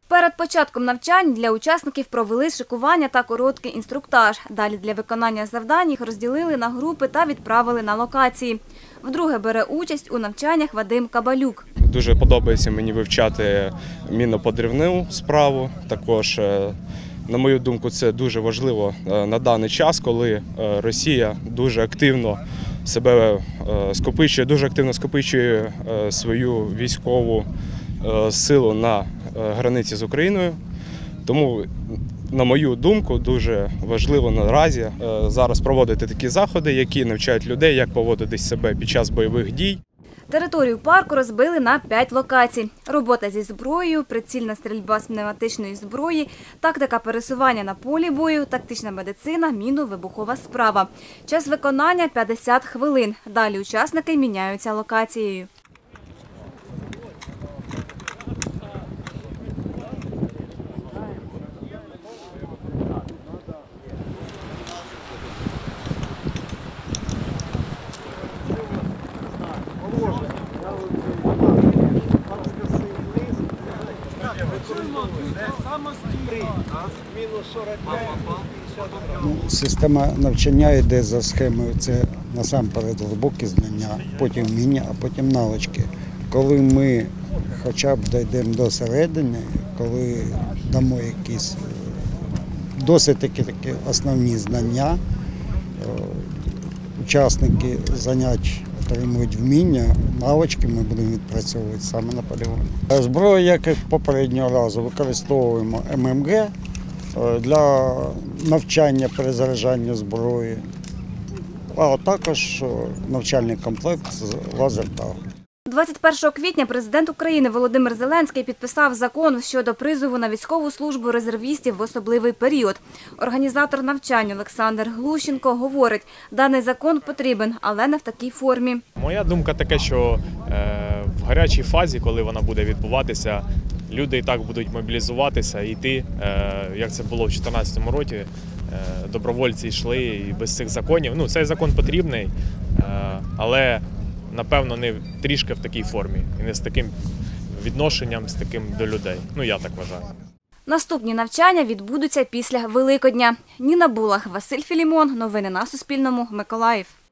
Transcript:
Перед початком навчань для учасників провели шикування та короткий інструктаж. Далі для виконання завдань їх розділили на групи та відправили на локації. Вдруге бере участь у навчаннях Вадим Кабалюк. Дуже подобається мені вивчати мінно-подрівну справу. Також, на мою думку, це дуже важливо на даний час, коли Росія дуже активно себе скопичує, свою військову силу на границі з Україною. Тому, на мою думку, дуже важливо наразі зараз проводити такі заходи, які навчають людей, як поводити себе під час бойових дій. Територію парку розбили на 5 локацій. Робота зі зброєю, прицільна стрільба з пневматичної зброї, тактика пересування на полі бою, тактична медицина, мінно-вибухова справа. Час виконання – 50 хвилин. Далі учасники міняються локацією. Система навчання йде за схемою. Це насамперед глибокі знання, потім вміння, а потім навички. Коли ми хоча б дійдемо до середини, коли дамо якісь досить такі основні знання, учасники занять отримують вміння, навички ми будемо відпрацьовувати саме на полігоні. Зброю, як і попереднього разу, використовуємо ММГ для навчання перезаряджання зброї, а також навчальний комплект з лазертагу. 21 квітня президент України Володимир Зеленський підписав закон щодо призову на військову службу резервістів в особливий період. Організатор навчань Олександр Глущенко говорить, даний закон потрібен, але не в такій формі. Моя думка така, що в гарячій фазі, коли вона буде відбуватися, люди і так будуть мобілізуватися і йти, як це було в 2014 році, добровольці йшли і без цих законів. Ну, цей закон потрібний, але напевно, не трішки в такій формі і не з таким відношенням, з таким до людей. Ну, я так вважаю. Наступні навчання відбудуться після Великодня. Ніна Булах, Василь Філімон. Новини на Суспільному. Миколаїв.